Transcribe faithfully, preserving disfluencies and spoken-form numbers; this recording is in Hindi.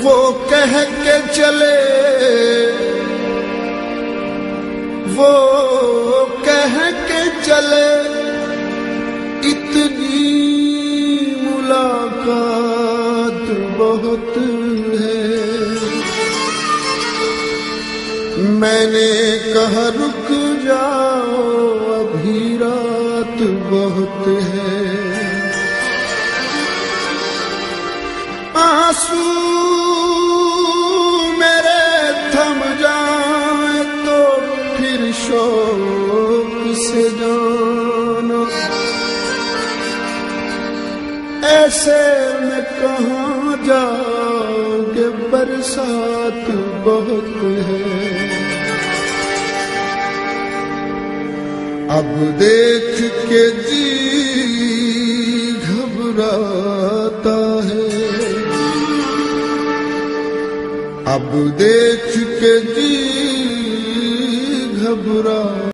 वो कह के चले, वो कह के चले, इतनी मुलाकात बहुत है। मैंने कहा रुक जाओ, अभी रात बहुत है। आंसू मेरे थम जाए तो फिर शोक से जाना। ऐसे में कहाँ जाओगे, बरसात बहुत है। अब देख के जी घबराता है, अब देख के जी घबरा